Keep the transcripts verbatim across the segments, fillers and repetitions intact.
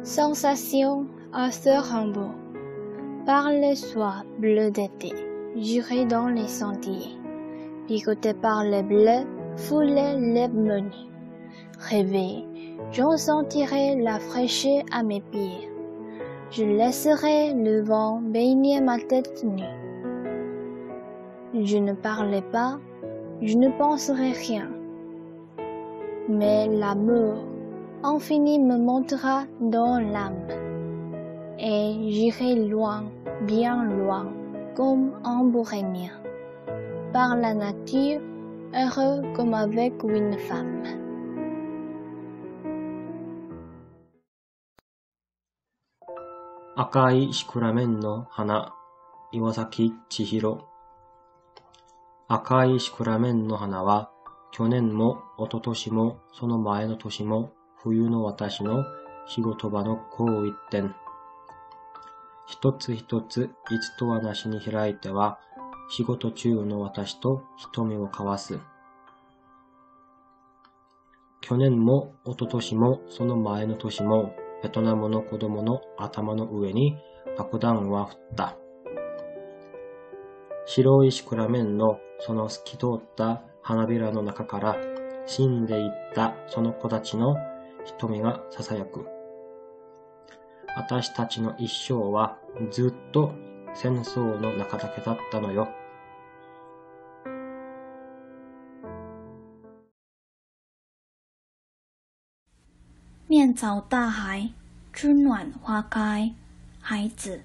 Sensation à ce rainbow. Par les soies bleues d'été, j'irai dans les sentiers, picoté par les bleus, foulé les menus. Rêver, j'en sentirai la fraîcheur à mes pieds. Je laisserai le vent baigner ma tête nue. Je ne parlerai pas, je ne penserai rien. Mais l'amour infini me montera dans l'âme. Et j'irai loin, bien loin, comme un bohémien. Par la nature, heureux comme avec une femme. Akai shikuramen no hana, Iwasaki Chihiro. Akai shikuramen no hana wa, 去年も一昨年もその前の年も冬の私の仕事場のこう一点。一つ一ついつとはなしに開いては仕事中の私と瞳を交わす。去年も一昨年もその前の年もベトナムの子供の頭の上に爆弾は降った。白いシクラメンのその透き通った花びらの中から死んでいったその子たちの瞳が囁く。私たちの一生はずっと戦争の中だけだったのよ。 面朝大海，春暖花开，孩子。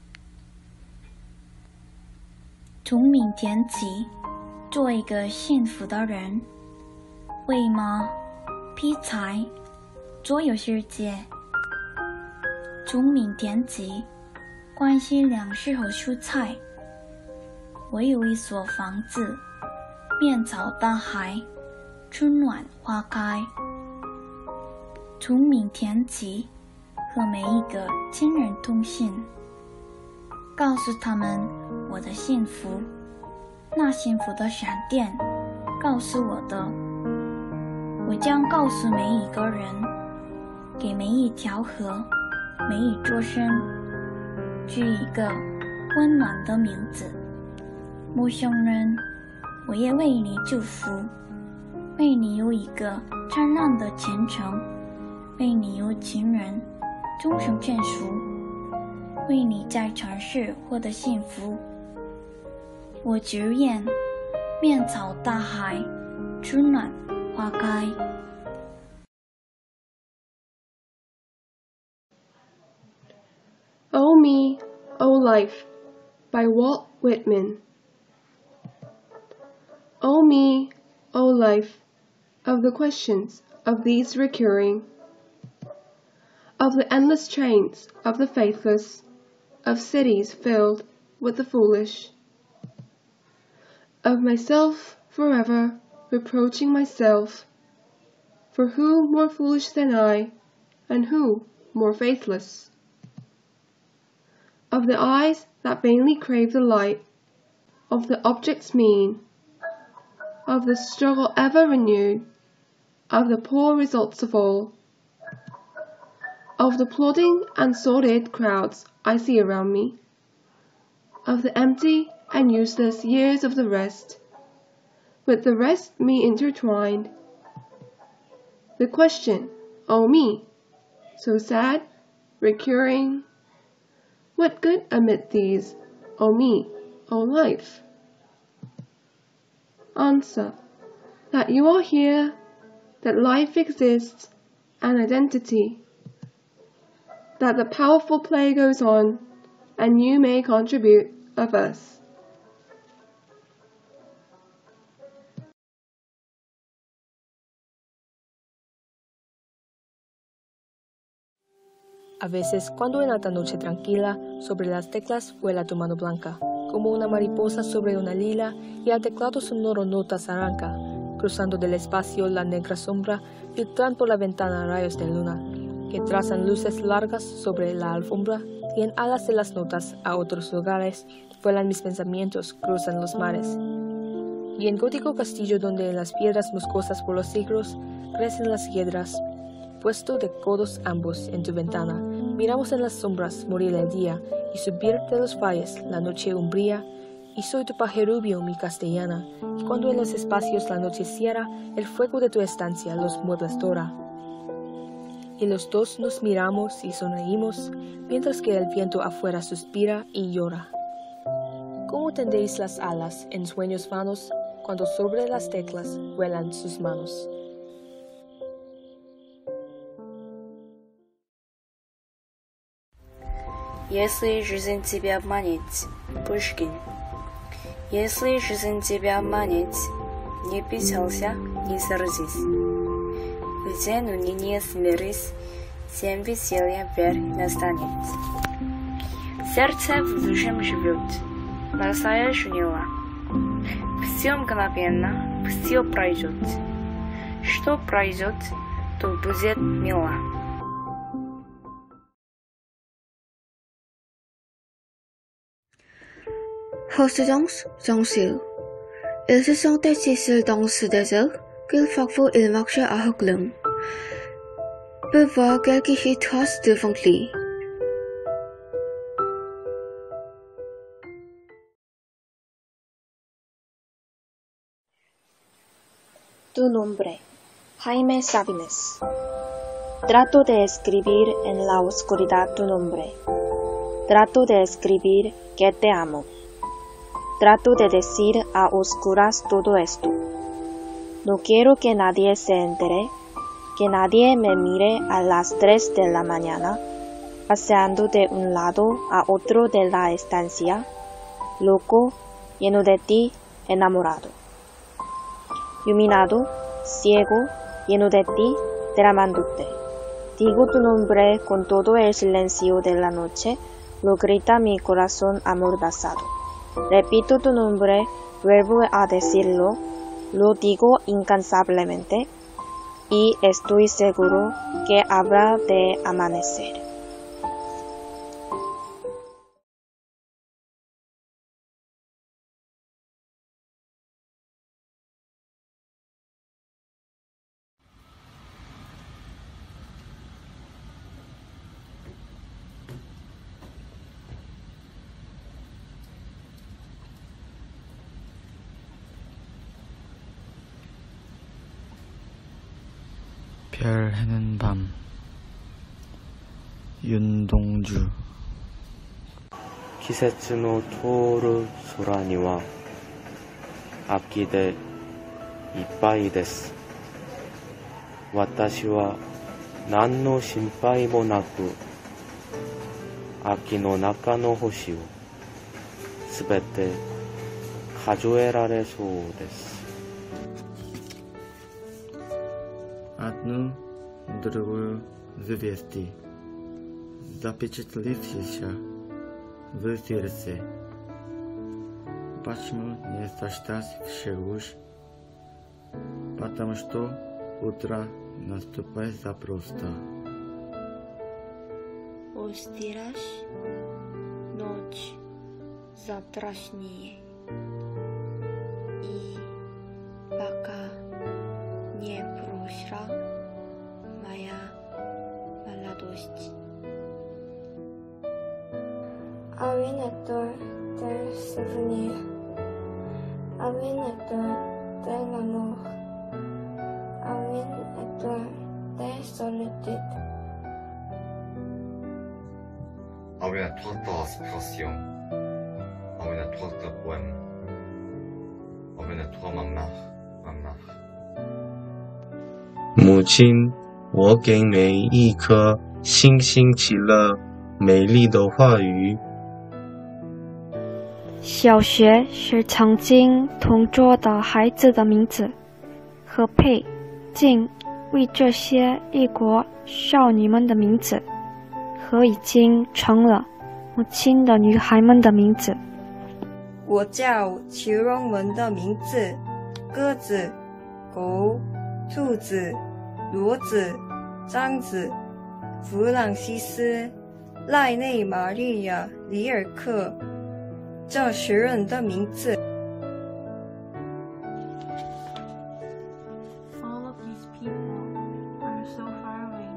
从明天起，做一个幸福的人，为吗？劈柴，左右世界。从明天起，关心粮食和蔬菜。我有一所房子，面朝大海，春暖花开。从明天起，和每一个亲人通信，告诉他们我的幸福。那幸福的闪电告诉我的，我将告诉每一个人，给每一条河，每一座山，取一个温暖的名字。陌生人，我也为你祝福，为你有一个灿烂的前程，为你有情人终成眷属，为你在城市获得幸福。我只愿面朝大海，春暖花开。 Oh Me, Oh Life by Walt Whitman. Oh me, oh life, of the questions of these recurring, of the endless trains of the faithless, of cities filled with the foolish, of myself forever reproaching myself, for who more foolish than I, and who more faithless? Of the eyes that vainly crave the light, of the object's mean, of the struggle ever renewed, of the poor results of all, of the plodding and sordid crowds I see around me, of the empty and useless years of the rest, with the rest me intertwined. The question, oh me, so sad, recurring, what good amid these, oh me, oh life? Answer, that you are here, that life exists, an identity, that the powerful play goes on, and you may contribute of us. A veces, cuando en alta noche tranquila, sobre las teclas vuela tu mano blanca, como una mariposa sobre una lila, y al teclado sonoro notas arranca, cruzando del espacio la negra sombra, filtran por la ventana rayos de luna, que trazan luces largas sobre la alfombra, y en alas de las notas a otros lugares, vuelan mis pensamientos, cruzan los mares. Y en gótico castillo donde en las piedras musgosas por los siglos, crecen las hiedras, puesto de codos ambos en tu ventana, miramos en las sombras morir el día y subir de los valles la noche umbría. Y soy tu paje rubio, mi castellana, y cuando en los espacios la noche cierra, el fuego de tu estancia los muebles dora. Y los dos nos miramos y sonreímos, mientras que el viento afuera suspira y llora. ¿Cómo tendéis las alas en sueños vanos, cuando sobre las teclas vuelan sus manos? Если жизнь тебя манит, Пушкин. Если жизнь тебя манит, не печалься, не сердись. В день уныния смирись, тем веселье верь настанет. Сердце в душем живет, большая жнила. Все мгновенно, все пройдет. Что пройдет, то будет мило. Houston's dòng sử. Ils se sont assis dans ce désert qu'il parfois il marchait à reculons. Peut voir quelques traces devant lui. Tu nombre, Jaime Sabines. Trato de escribir en la oscuridad tu nombre. Trato de escribir que te amo. Trato de decir a oscuras todo esto. No quiero que nadie se entere, que nadie me mire a las tres de la mañana, paseando de un lado a otro de la estancia, loco, lleno de ti, enamorado. Iluminado, ciego, lleno de ti, derramándote. Digo tu nombre con todo el silencio de la noche, lo grita mi corazón amordazado. Repito tu nombre, vuelvo a decirlo, lo digo incansablemente, y estoy seguro que habrá de amanecer. 별 해는 밤 윤동주 季節の通る空には秋でいっぱいです。私は何の心配もなく秋の中の星をすべて数えられそうです。 Одну, другую завести, запечатлитесь в сердце. Почему не сочтать всего? Потому что утро наступает запросто. Устираш ночь завтрашней, и пока не прошла моя молодость. Aún actor del souvenir, aún actor del amor, aún actor de solitude. Aún actor de aspiration, aún actor de poème, aún actor ma mère, ma mère. 母亲，我给你一颗清新喜乐、美丽的话语。 小学是曾经同桌的孩子的名字，和佩、静为这些异国少女们的名字，和已经成了母亲的女孩们的名字。 我叫裘荣文的名字，鸽子、狗、兔子、骡子、章子、弗朗西斯、赖内玛利亚、里尔克，这十人的名字。 All of these people are so far away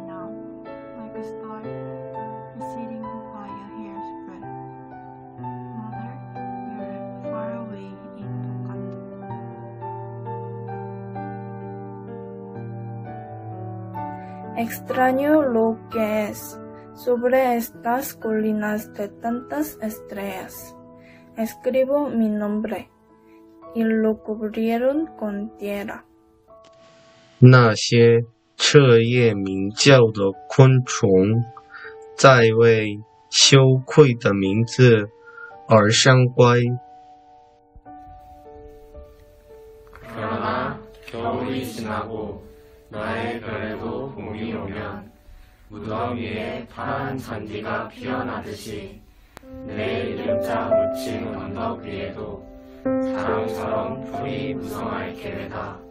Extraño lo que es sobre estas colinas de tantas estrellas. Escribo mi nombre, y lo cubrieron con tierra. 那些彻夜鸣叫的昆虫，在为羞愧的名字而伤怀。 그러나 겨울이 지나고 나의 별에도 봄이 오면 무덤 위에 파란 잔디가 피어나듯이 내 이름자 묻힌 언덕 위에도 자랑처럼 풀이 무성할 계획이다.